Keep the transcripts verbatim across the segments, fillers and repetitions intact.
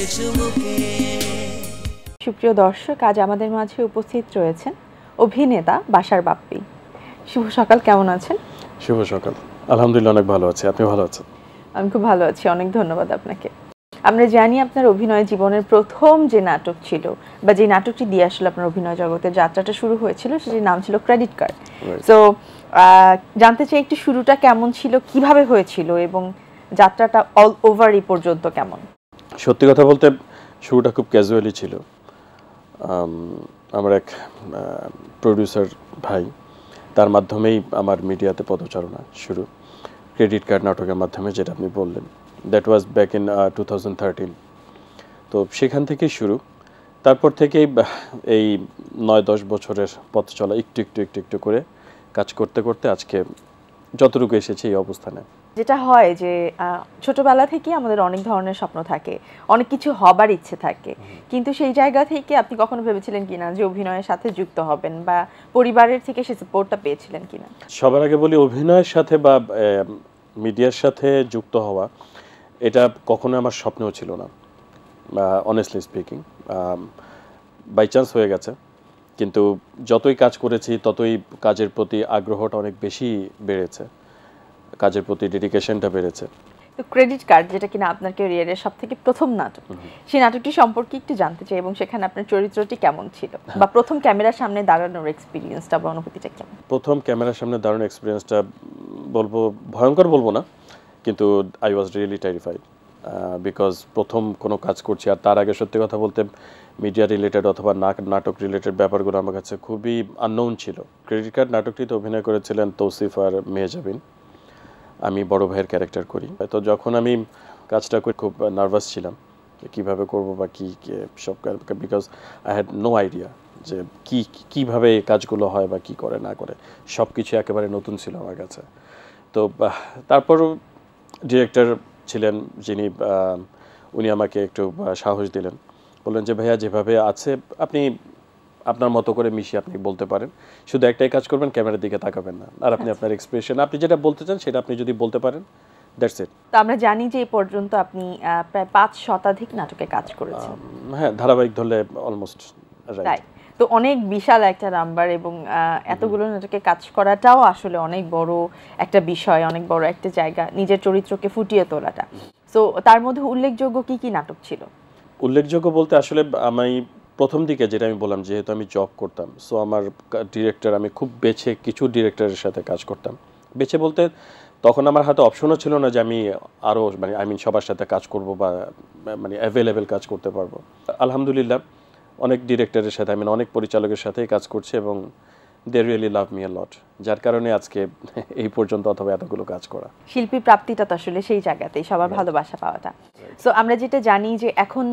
চায়ের চুমুকে। সুপ্রিয় দর্শক, আজ আমাদের মাঝে উপস্থিত রয়েছেন অভিনেতা বাশার বাপ্পি। শুভ সকাল, কেমন আছেন? শুভ সকাল, আলহামদুলিল্লাহ অনেক ভালো আছি। আপনি ভালো আছেন? আমি খুব ভালো আছি, অনেক ধন্যবাদ আপনাকে। আমরা জানি আপনার অভিনয় জীবনের প্রথম যে নাটক ছিল বা যে নাটকটি দিয়ে আসলে আপনার অভিনয় জগতের যাত্রাটা শুরু হয়েছিল সেটির নাম ছিল ক্রেডিট কার্ড। সো জানতে চাই একটু শুরুটা কেমন ছিল, কিভাবে হয়েছিল এবং যাত্রাটা অল ওভার এই পর্যন্ত কেমন? সত্যি কথা বলতে শুরুটা খুব ক্যাজুয়ালি ছিল। আমার এক প্রডিউসার ভাই, তার মাধ্যমেই আমার মিডিয়াতে পদচারণা শুরু, ক্রেডিট কার্ড নাটকের মাধ্যমে, যেটা আপনি বললেন। That was back in two thousand thirteen. তো সেখান থেকেই শুরু। তারপর থেকেই এই নয় দশ বছরের পথ চলা, একটু একটু একটু একটু করে কাজ করতে করতে আজকে যতটুকু এসেছে এই অবস্থানে। যেটা হয় যে ছোটবেলা থেকে আমাদের অনেক ধরনের স্বপ্ন থাকে, অনেক কিছু হবার ইচ্ছে থাকে, কিন্তু সেই জায়গা থেকে আপনি কখনো ভেবেছিলেন কিনা যে অভিনয়ের সাথে যুক্ত হবেন বা পরিবারের থেকে সেই সাপোর্টটা পেয়েছিলেন কিনা? সবার আগে বলি, অভিনয়ের সাথে বা মিডিয়ার সাথে যুক্ত হওয়া এটা কখনো আমার স্বপ্নেও ছিল না, অনেস্টলি স্পিকিং। বাই চান্স হয়ে গেছে, কিন্তু যতই কাজ করেছি ততই কাজের প্রতি আগ্রহটা অনেক বেশি বেড়েছে, কাজের প্রতি ডেডিকেশনটা বেড়েছে। তো ক্রেডিট কার্ড, যেটা কিনা আপনার ক্যারিয়ারের সবথেকে প্রথম নাটক, সেই নাটকটি সম্পর্কে একটু জানতে চাই এবং সেখানে আপনার চরিত্রটি কেমন ছিল বা প্রথম ক্যামেরার সামনে দাঁড়ানোর এক্সপিরিয়েন্সটা বা অনুভূতিটা কেমন? প্রথম ক্যামেরার সামনে দাঁড়ানোর এক্সপিরিয়েন্সটা বলবো ভয়ঙ্কর বলবো না, কিন্তু I was really terrified, because প্রথম কোনো কাজ করছি। আর তার আগে সত্যি কথা বলতে মিডিয়া রিলেটেড অথবা নাটক রিলেটেড ব্যাপারগুলো আমার কাছে খুবই আননোন ছিল। ক্রেডিট কার্ড নাটকটিতে অভিনয় করেছিলেন তৌসিফ আর মেহজাবিন, আমি বড় ভাইয়ের ক্যারেক্টার করি। তো যখন আমি কাজটা করে খুব নার্ভাস ছিলাম কীভাবে করব বা কী সব, because I had no idea যে কী কীভাবে কাজগুলো হয় বা কী করে না করে, সব কিছু একেবারে নতুন ছিল আমার কাছে। তো তারপরও ডিরেক্টর ছিলেন যিনি, উনি আমাকে একটু সাহস দিলেন, বললেন যে ভাইয়া যেভাবে আছে আপনি আপনার মতো করে মিশিয়ে আপনি বলতে পারেন, শুধু একটাই কাজ করবেন, ক্যামেরার দিকে তাকাবেন না, আর আপনি আপনার এক্সপ্রেশন, আপনি যেটা বলতে চান সেটা আপনি যদি বলতে পারেন, দ্যাটস ইট। তো আমরা জানি যে এই পর্যন্ত আপনি প্রায় পাঁচ শতাধিক নাটকে কাজ করেছেন। হ্যাঁ, ধারাবাহিক ধরলে অলমোস্ট রাইট। তো অনেক বিশাল একটা নাম্বার এবং এতগুলো নাটকে কাজ করাটাও আসলে অনেক বড় একটা বিষয়, অনেক বড় একটা জায়গা, নিজের চরিত্রকে ফুটিয়ে তোলাটা। সো তার মধ্যে উল্লেখযোগ্য কি কি নাটক ছিল? উল্লেখযোগ্য বলতে আসলে আমি প্রথম দিকে যেটা আমি বললাম, যেহেতু আমি জব করতাম, সো আমার ডিরেক্টর, আমি খুব বেছে কিছু ডিরেক্টরের সাথে কাজ করতাম। বেছে বলতে তখন আমার হাতে অপশনও ছিল না যে আমি আরও মানে আই মিন সবার সাথে কাজ করব বা মানে অ্যাভেলেবেল কাজ করতে পারবো। আলহামদুলিল্লাহ অনেক ডিরেক্টরের সাথে, আমি অনেক পরিচালকের সাথেই কাজ করছি এবং they really love me a লট, যার কারণে আজকে এই পর্যন্ত অথবা এতগুলো কাজ করা। শিল্পী প্রাপ্তিটা তো আসলে সেই জায়গাতেই, সবার ভালোবাসা পাওয়াটা। সো আমরা যেটা জানি যে এখন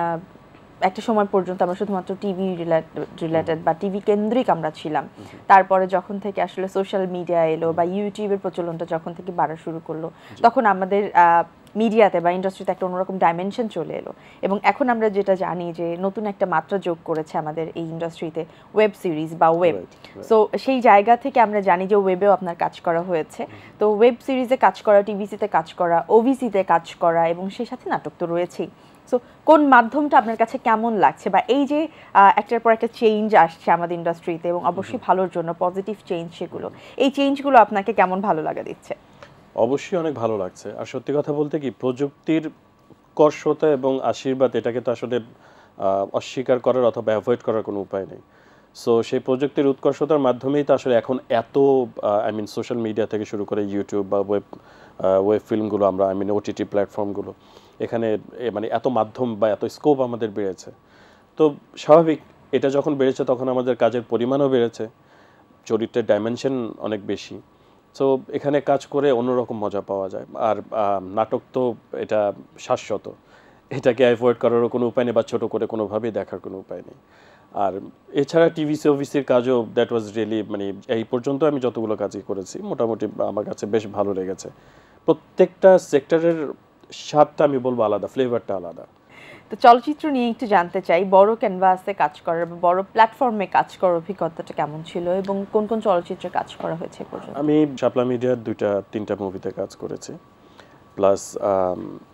একটা সময় পর্যন্ত আমরা শুধুমাত্র টিভি রিলেটেড বা টিভি কেন্দ্রিক আমরা ছিলাম, তারপরে যখন থেকে আসলে সোশ্যাল মিডিয়া এলো বা ইউটিউবের প্রচলনটা যখন থেকে বাড়া শুরু করলো, তখন আমাদের মিডিয়াতে বা ইন্ডাস্ট্রিতে একটা অন্যরকম ডাইমেনশন চলে এলো এবং এখন আমরা যেটা জানি যে নতুন একটা মাত্রা যোগ করেছে আমাদের এই ইন্ডাস্ট্রিতে ওয়েব সিরিজ বা ওয়েব। সো সেই জায়গা থেকে আমরা জানি যে ওয়েবেও আপনার কাজ করা হয়েছে। তো ওয়েব সিরিজে কাজ করা, টিভিসিতে কাজ করা, ওভিসিতে কাজ করা এবং সেই সাথে নাটক তো রয়েছেই। সো কোন মাধ্যমটা আপনার কাছে কেমন লাগছে, বা এই যে একটার পর একটা চেঞ্জ আসছে আমাদের ইন্ডাস্ট্রিতে এবং অবশ্যই ভালোর জন্য পজিটিভ চেঞ্জ, সেগুলো এই চেঞ্জগুলো আপনাকে কেমন ভালো লাগা দিচ্ছে? অবশ্যই অনেক ভালো লাগছে। আর সত্যি কথা বলতে কি, প্রযুক্তির উৎকর্ষতা এবং আশীর্বাদ, এটাকে তো আসলে অস্বীকার করার অথবা অ্যাভয়েড করার কোনো উপায় নেই। সো সেই প্রযুক্তির উৎকর্ষতার মাধ্যমেই তো আসলে এখন এত আই মিন সোশ্যাল মিডিয়া থেকে শুরু করে ইউটিউব বা ওয়েব ওয়েব ফিল্মগুলো, আমরা আই মিন ওটিটি প্ল্যাটফর্মগুলো, এখানে মানে এত মাধ্যম বা এত স্কোপ আমাদের বেড়েছে। তো স্বাভাবিক, এটা যখন বেড়েছে তখন আমাদের কাজের পরিমাণও বেড়েছে, চরিত্রের ডাইমেনশন অনেক বেশি। সো এখানে কাজ করে অন্যরকম মজা পাওয়া যায়। আর নাটক তো এটা শাশ্বত, এটাকে অ্যাভয়েড করারও কোনো উপায় নেই বা ছোটো করে কোনোভাবেই দেখার কোনো উপায় নেই। আর এছাড়া টিভিসি অফিসের কাজও দ্যাট ওয়াজ রিয়েলি, মানে এই পর্যন্ত আমি যতগুলো কাজই করেছি মোটামুটি আমার কাছে বেশ ভালো লেগেছে। প্রত্যেকটা সেক্টরের স্বাদটা আমি বলবো আলাদা, ফ্লেভারটা আলাদা। তো চলচ্চিত্র নিয়ে একটু জানতে চাই, বড় ক্যানভাসে কাজ করার বা বড় প্ল্যাটফর্মে কাজ করার অভিজ্ঞতাটা কেমন ছিল এবং কোন কোন চলচ্চিত্রে কাজ করা হয়েছে পর্যন্ত? আমি শাপলা মিডিয়ার দুইটা তিনটা মুভিতে কাজ করেছি, প্লাস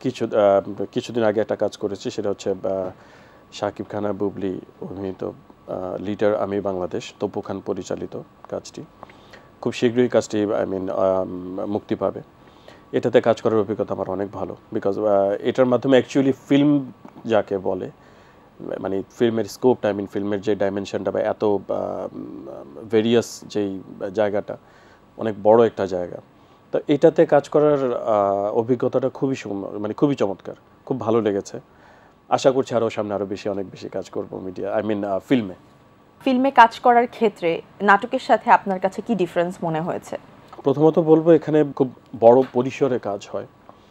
কিছু কিছুদিন আগে একটা কাজ করেছি, সেটা হচ্ছে শাকিব খান আর বুবলি অভিনীত লিডার আমি বাংলাদেশ, তপু খান পরিচালিত কাজটি। খুব শীঘ্রই কাজটি আই মিন মুক্তি পাবে। এটাতে কাজ করার অভিজ্ঞতা আমার অনেক ভালো, বিকজ এটার মাধ্যমে অ্যাকচুয়ালি ফিল্ম যাকে বলে, মানে ফিল্মের স্কোপটা, আই মিন ফিল্মের যে ডাইমেনশনটা বা এত ভেরিয়াস যেই জায়গাটা, অনেক বড় একটা জায়গা। তো এটাতে কাজ করার অভিজ্ঞতাটা খুবই মানে খুবই চমৎকার, খুব ভালো লেগেছে। আশা করছি আরও সামনে আরও বেশি অনেক বেশি কাজ করব মিডিয়া, আই মিন ফিল্মে। ফিল্মে কাজ করার ক্ষেত্রে নাটকের সাথে আপনার কাছে কি ডিফারেন্স মনে হয়েছে? প্রথমত বলবো এখানে খুব বড় পরিসরে কাজ হয়,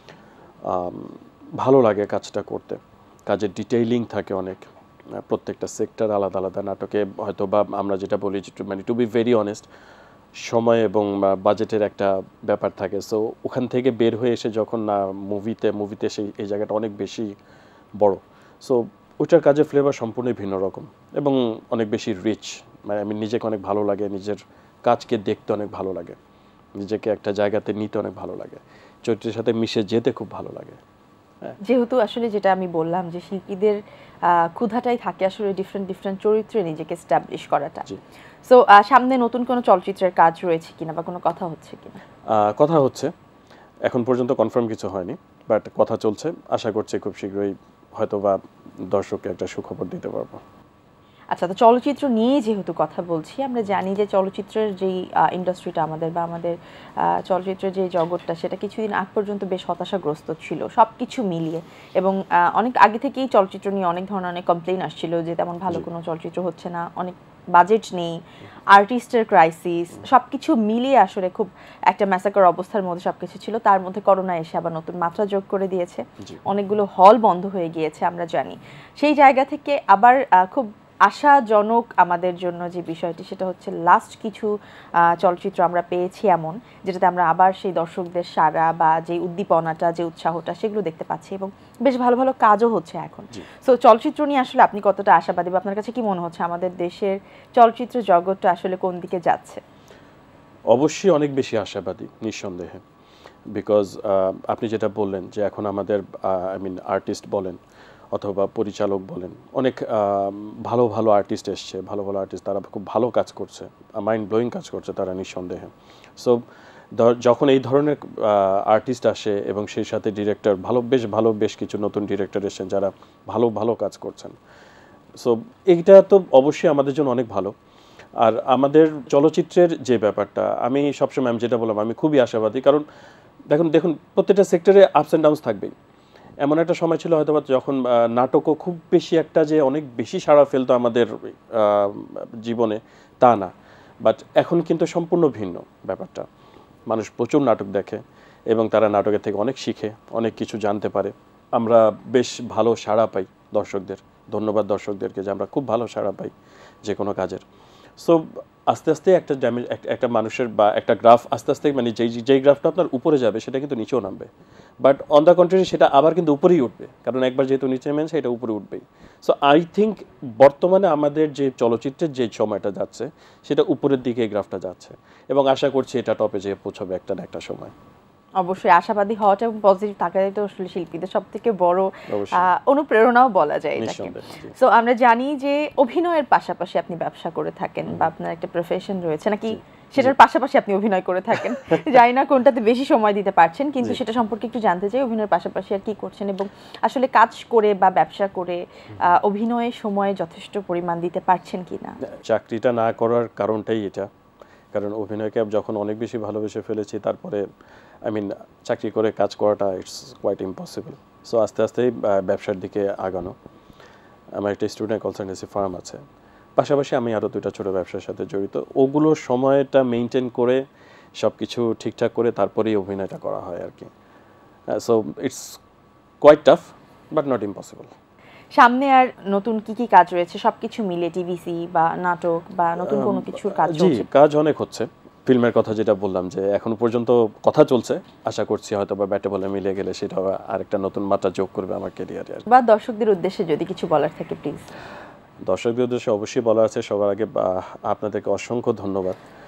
ভালো লাগে কাজটা করতে, কাজের ডিটেইলিং থাকে অনেক, প্রত্যেকটা সেক্টর আলাদা আলাদা। নাটকে হয়তো বা আমরা যেটা বলি মানে টু বি ভেরি অনেস্ট, সময় এবং বাজেটের একটা ব্যাপার থাকে। সো ওখান থেকে বের হয়ে এসে যখন না মুভিতে মুভিতে সেই এই জায়গাটা অনেক বেশি বড়, সো ওইটার কাজের ফ্লেভার সম্পূর্ণ ভিন্ন রকম এবং অনেক বেশি রিচ। মানে আমি নিজেকে অনেক ভালো লাগে, নিজের কাজকে দেখতে অনেক ভালো লাগে, নিজেকে একটা জায়গাতে নিতে অনেক ভালো লাগে, চরিত্রের সাথে মিশে যেতে খুব ভালো লাগে। যেহেতু আসলে যেটা আমি বললাম যে শিল্পীদের ক্ষুধাটাই থাকে আসলে ডিফারেন্ট ডিফারেন্ট চরিত্রে নিজেকে এস্টাবলিশ করাটা। সো সামনে নতুন কোনো চলচ্চিত্রের কাজ রয়েছে কিনা বা কোনো কথা হচ্ছে কিনা? কথা হচ্ছে, এখন পর্যন্ত কনফার্ম কিছু হয়নি, বাট কথা চলছে। আশা করছি খুব শীঘ্রই হয়তো বা দর্শককে একটা সুখবর দিতে পারবো। আচ্ছা, তো চলচ্চিত্র নিয়ে যেহেতু কথা বলছি, আমরা জানি যে চলচ্চিত্রের যেই ইন্ডাস্ট্রিটা আমাদের বা আমাদের চলচ্চিত্রের যে জগৎটা, সেটা কিছুদিন আগ পর্যন্ত বেশ হতাশাগ্রস্ত ছিল সব কিছু মিলিয়ে, এবং অনেক আগে থেকেই চলচ্চিত্র নিয়ে অনেক ধরনের অনেক কমপ্লেইন আসছিল যে তেমন ভালো কোনো চলচ্চিত্র হচ্ছে না, অনেক বাজেট নেই, আর্টিস্টের ক্রাইসিস, সব কিছু মিলিয়ে আসলে খুব একটা ম্যাসাকার অবস্থার মধ্যে সব কিছু ছিল। তার মধ্যে করোনা এসে আবার নতুন মাত্রা যোগ করে দিয়েছে, অনেকগুলো হল বন্ধ হয়ে গিয়েছে আমরা জানি। সেই জায়গা থেকে আবার খুব আশাজনক আমাদের জন্য যে বিষয়টি, সেটা হচ্ছে লাস্ট কিছু চলচ্চিত্র আমরা পেয়েছি এমন, যেটাতে আমরা আবার সেই দর্শকদের সাড়া বা যে উদ্দীপনাটা, যে উৎসাহটা, সেগুলো দেখতে পাচ্ছি এবং বেশ ভালো ভালো কাজও হচ্ছে এখন। সো চলচ্চিত্র নিয়ে আসলে আপনি কতটা আশাবাদী বা আপনার কাছে কি মনে হচ্ছে আমাদের দেশের চলচ্চিত্র জগৎটা আসলে কোন দিকে যাচ্ছে? অবশ্যই অনেক বেশি আশাবাদী, নিঃসন্দেহে। বিকজ আপনি যেটা বললেন যে এখন আমাদের আই মিন আর্টিস্ট বলেন অথবা পরিচালক বলেন, অনেক ভালো ভালো আর্টিস্ট এসছে, ভালো ভালো আর্টিস্ট, তারা খুব ভালো কাজ করছে, মাইন্ড ব্লোয়িং কাজ করছে তারা, নিঃসন্দেহে। সো যখন এই ধরনের আর্টিস্ট আসে এবং সেই সাথে ডিরেক্টর, ভালো বেশ ভালো বেশ কিছু নতুন ডিরেক্টর এসেছেন যারা ভালো ভালো কাজ করছেন, সো এইটা তো অবশ্যই আমাদের জন্য অনেক ভালো। আর আমাদের চলচ্চিত্রের যে ব্যাপারটা, আমি সবসময় আমি যেটা বললাম, আমি খুবই আশাবাদী। কারণ দেখুন দেখুন প্রত্যেকটা সেক্টরে আপস অ্যান্ড ডাউনস থাকবেই। এমন একটা সময় ছিল হয়তো যখন নাটকও খুব বেশি একটা যে অনেক বেশি সাড়া ফেলতো আমাদের জীবনে, তা না। বাট এখন কিন্তু সম্পূর্ণ ভিন্ন ব্যাপারটা। মানুষ প্রচুর নাটক দেখে এবং তারা নাটকের থেকে অনেক শিখে, অনেক কিছু জানতে পারে। আমরা বেশ ভালো সাড়া পাই দর্শকদের, ধন্যবাদ দর্শকদেরকে যে আমরা খুব ভালো সাড়া পাই যে কোনো কাজের। সো আস্তে আস্তে একটা ড্যামেজ, একটা মানুষের বা একটা গ্রাফ আস্তে আস্তে মানে যেই যেই গ্রাফটা আপনার উপরে যাবে সেটা কিন্তু নিচেও নামবে, বাট অন দ্য কন্ট্রারি সেটা আবার কিন্তু উপরেই উঠবে, কারণ একবার যেহেতু নিচে নেমেছে এটা উপরে উঠবেই। সো আই থিঙ্ক বর্তমানে আমাদের যে চলচ্চিত্রের যে সময়টা যাচ্ছে সেটা উপরের দিকে এই গ্রাফটা যাচ্ছে এবং আশা করছি এটা টপে যেয়ে পৌঁছাবে একটা না একটা সময়। অবশ্যই আশাবাদী হওয়াটা এবং পজিটিভ থাকাটাই তো আসলে শিল্পীদের সব থেকে বড় অনুপ্রেরণাও বলা যায় এটাকে। সো আমরা জানি যে অভিনয়ের পাশাপাশি আপনি ব্যবসা করে থাকেন বা আপনার একটা প্রফেশন রয়েছে নাকি, সেটার পাশাপাশি আপনি অভিনয় করে থাকেন, জানি না কোনটাতে বেশি সময় দিতে পারছেন, কিন্তু সেটা সম্পর্কে একটু জানতে চাই। অভিনয়ের পাশাপাশি আর কি করছেন এবং আসলে কাজ করে বা ব্যবসা করে অভিনয়ের সময় যথেষ্ট পরিমাণ দিতে পারছেন কিনা? চাকরিটা না করার কারণটাই এটা, কারণ অভিনয়কে যখন অনেক বেশি ভালোবেসে ফেলেছি, তারপরে আই মিন চাকরি করে কাজ করাটা ইটস কোয়াইট ইম্পসিবল। সো আস্তে আস্তেই ব্যবসার দিকে আগানো। আমার একটা স্টুডেন্ট কনসালটেন্সি ফার্ম আছে, পাশাপাশি আমি আরও দুইটা ছোটো ব্যবসার সাথে জড়িত। ওগুলোর সময়টা মেনটেন করে সব কিছু ঠিকঠাক করে তারপরেই অভিনয়টা করা হয় আর কি। So it's quite tough but not impossible. সামনে আর নতুন কি কি কাজ রয়েছে সবকিছু মিলে, টিভিসি বা নাটক বা নতুন কোনো কিছুর কাজ চলছে? জি, কাজ অনেক হচ্ছে। ফিল্মের কথা যেটা বললাম যে এখনো পর্যন্ত কথা চলছে, আশা করছি হয়তো বা ব্যাটে বলে মিলে গেলে সেটা আরেকটা নতুন মাত্রা যোগ করবে আমার ক্যারিয়ারে। বা দর্শকদের উদ্দেশ্যে যদি কিছু বলার থাকে প্লিজ। দর্শকদের উদ্দেশ্যে অবশ্যই বলা আছে, সবার আগে আপনাদেরকে অসংখ্য ধন্যবাদ।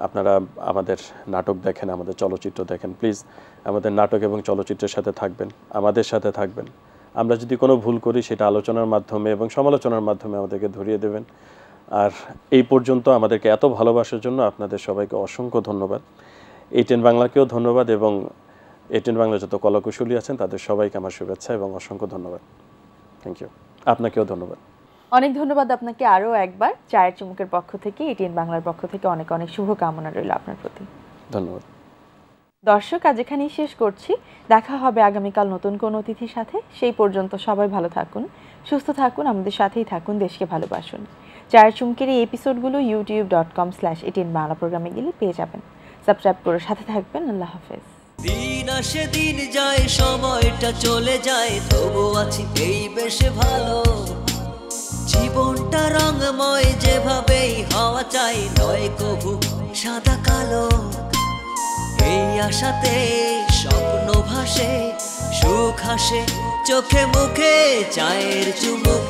আপনারা আমাদের নাটক দেখেন, আমাদের চলচ্চিত্র দেখেন, প্লিজ আমাদের নাটক এবং চলচ্চিত্রের সাথে থাকবেন, আমাদের সাথে থাকবেন। আমরা যদি কোনো ভুল করি সেটা আলোচনার মাধ্যমে এবং সমালোচনার মাধ্যমে আমাদেরকে ধরিয়ে দেবেন। আর এই পর্যন্ত আমাদেরকে এত ভালোবাসার জন্য আপনাদের সবাইকে অসংখ্য ধন্যবাদ। এটিএন বাংলাকেও ধন্যবাদ এবং এটিএন বাংলা যত কলাকুশলী আছেন তাদের সবাইকে আমার শুভেচ্ছা এবং অসংখ্য ধন্যবাদ। Thank you. আপনাকেও ধন্যবাদ। অনেক ধন্যবাদ আপনাকে আরও একবার। চায়ের চুমুকের পক্ষ থেকে, এটিএন বাংলার পক্ষ থেকে অনেক অনেক শুভকামনা রইল আপনার প্রতি। ধন্যবাদ। দর্শক, আজ এখানেই শেষ করছি। দেখা হবে আগামীকাল নতুন কোনো অতিথির সাথে। সেই পর্যন্ত সবাই ভালো থাকুন, সুস্থ থাকুন, আমাদের সাথেই থাকুন, দেশকে ভালোবাসুন। চায়ের চুমুকের এই এপিসোডগুলো YouTube dot com slash ATN Bangla প্রোগ্রামে গেলে পেয়ে যাবেন। সাবস্ক্রাইব করে সাথে থাকবেন। আল্লাহ হাফেজ। দিন আসে দিন যায়, সময়টা চলে যায়, তবু আছি এই বেশ ভালো। জীবনটা রঙময়, যেভাবেই হওয়া চাই, নয় কভু সাদা কালো। এই আশাতে স্বপ্ন ভাসে, সুখ হাসে চোখে মুখে, চায়ের চুমুক